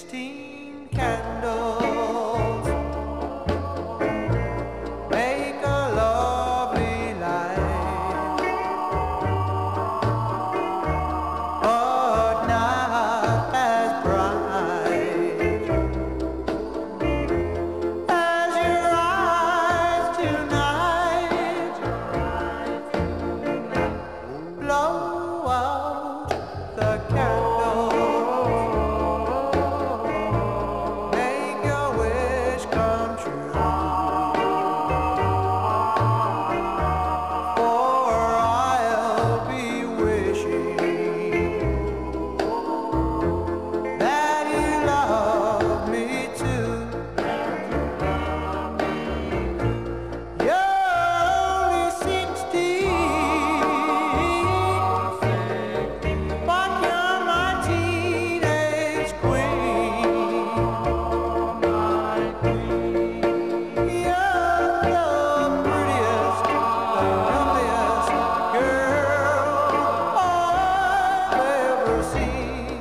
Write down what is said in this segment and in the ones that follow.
16 candles make a lovely light, but not as bright as your eyes tonight. Blow out the candle, make your wish come true, for I'll be wishing that you love me too. You're only 16, but you're my teenage queen. You're the prettiest, the loveliest girl I've ever seen.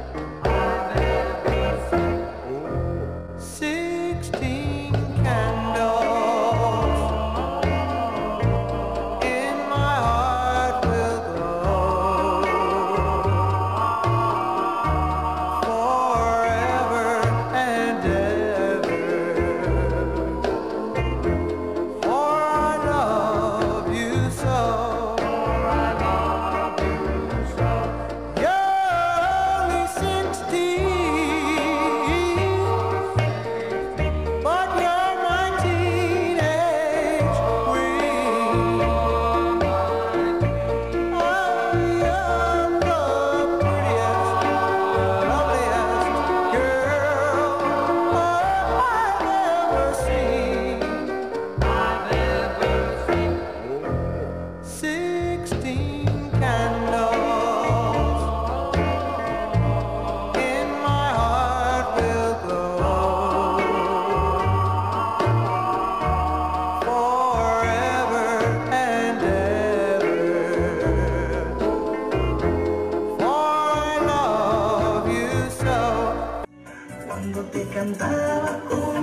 16 candles in my heart will glow forever and ever, for I love you so. You're only 16, but you're my teenage queen. Oh, you're the prettiest, loveliest girl I've ever seen. 16 candles in my heart will glow forever and ever, for I love you so. Cuando te cantaba